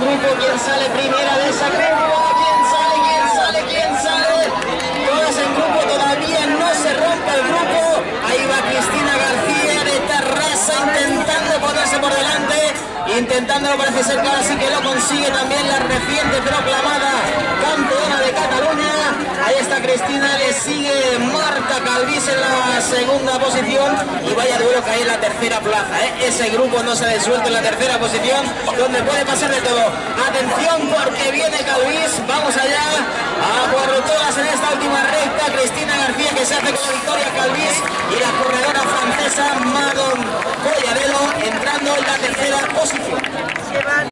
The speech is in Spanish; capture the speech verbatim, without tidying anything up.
grupo. ¿Quién sale primera de esa curva? ¿Quién sale? ¿Quién sale? ¿Quién sale? Todas en grupo, todavía no se rompe el grupo. Ahí va Cristina García de Tarrasa intentando ponerse por delante. Intentándolo, parece ser que ahora sí que lo consigue también la reciente proclamada campeona de Cataluña. Ahí está Cristina, le sigue Marta Calvís en la segunda posición. Y vaya duelo que hay en la tercera plaza, ¿eh? Ese grupo no se ha desuelto en la tercera posición, donde puede pasar de todo. Atención porque viene Calvís, vamos allá a por todas en esta última recta. Cristina García que se hace con la victoria, Calvís y la corredora francesa Madon Colladelo entrando en la tercera posición.